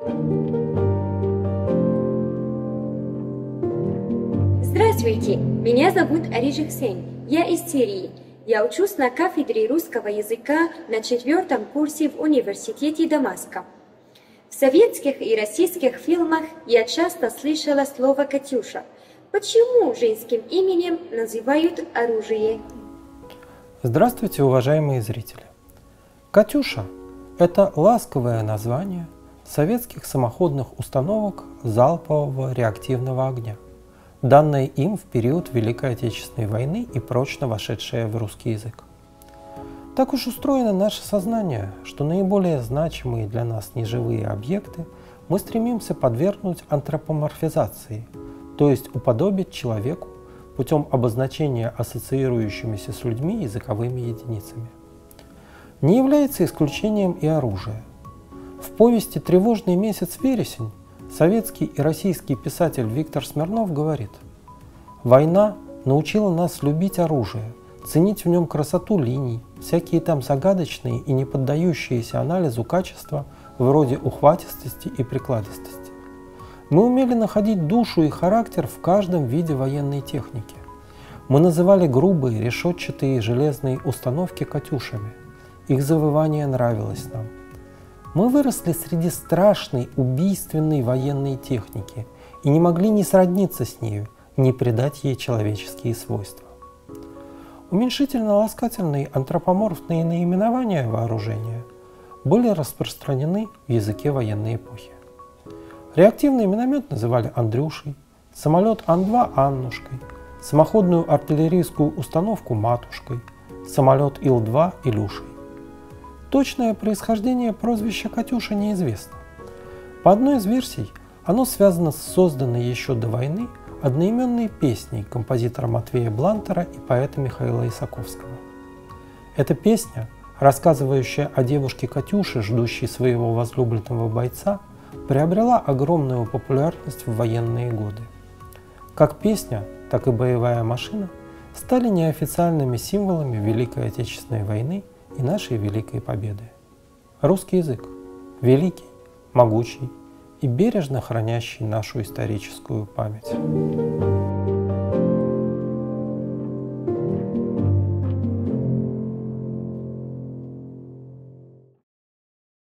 Здравствуйте, меня зовут Арижа Хсень, я из Сирии. Я учусь на кафедре русского языка на 4-м курсе в университете Дамаска. В советских и российских фильмах я часто слышала слово «Катюша». Почему женским именем называют оружие? Здравствуйте, уважаемые зрители! «Катюша» – это ласковое название советских самоходных установок залпового реактивного огня, данное им в период Великой Отечественной войны и прочно вошедшее в русский язык. Так уж устроено наше сознание, что наиболее значимые для нас неживые объекты мы стремимся подвергнуть антропоморфизации, то есть уподобить человеку путем обозначения ассоциирующимися с людьми языковыми единицами. Не является исключением и оружие. В повести «Тревожный месяц вересень» советский и российский писатель Виктор Смирнов говорит: «Война научила нас любить оружие, ценить в нем красоту линий, всякие там загадочные и не поддающиеся анализу качества вроде ухватистости и прикладистости. Мы умели находить душу и характер в каждом виде военной техники. Мы называли грубые, решетчатые железные установки «катюшами». Их завывание нравилось нам. Мы выросли среди страшной, убийственной военной техники и не могли ни сродниться с нею, ни придать ей человеческие свойства». Уменьшительно-ласкательные антропоморфные наименования вооружения были распространены в языке военной эпохи. Реактивный миномет называли Андрюшей, самолет Ан-2 Аннушкой, самоходную артиллерийскую установку Матушкой, самолет Ил-2 Илюшей. Точное происхождение прозвища «Катюша» неизвестно. По одной из версий, оно связано с созданной еще до войны одноименной песней композитора Матвея Блантера и поэта Михаила Исаковского. Эта песня, рассказывающая о девушке Катюше, ждущей своего возлюбленного бойца, приобрела огромную популярность в военные годы. Как песня, так и боевая машина стали неофициальными символами Великой Отечественной войны и нашей Великой Победы. Русский язык – великий, могучий и бережно хранящий нашу историческую память.